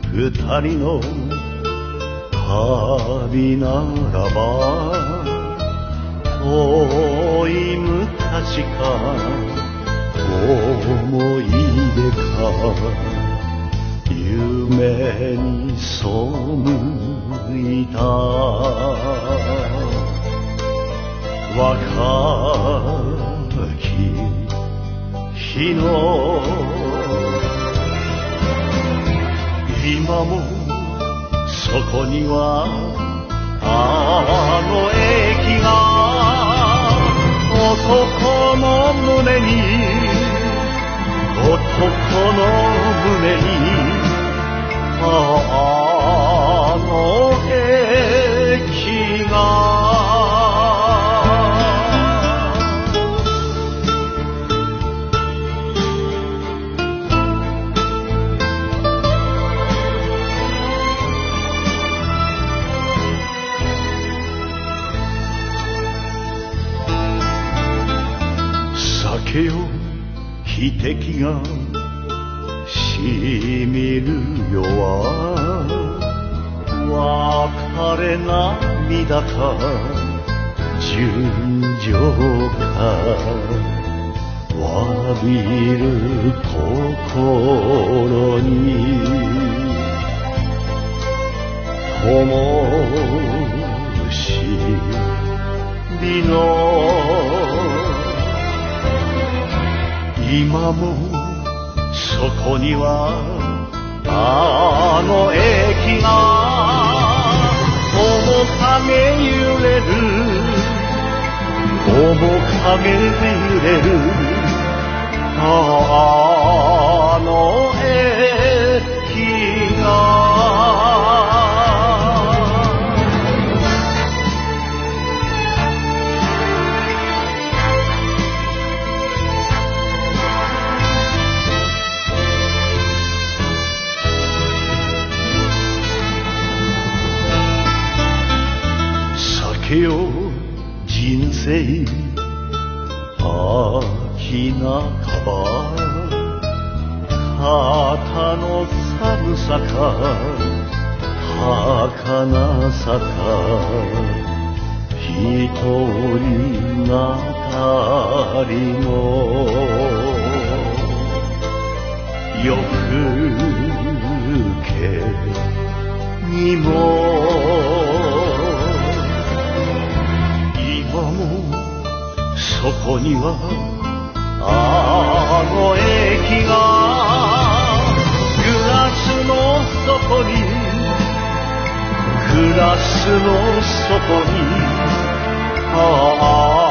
二人の旅ならば遠い昔か思い出か夢に背いた若き日の今もそこにはあの駅が男の胸に男の胸にあの駅が酒よ汽笛がしみるよ別れ涙か純情かわびる心に灯火の今もそこにはあの駅が面影揺れる面影揺れるあの駅が酒よ人生秋半ば肩の寒さか儚さか一人語りも夜更けにもそこにはあの駅がグラスの底にグラスの底に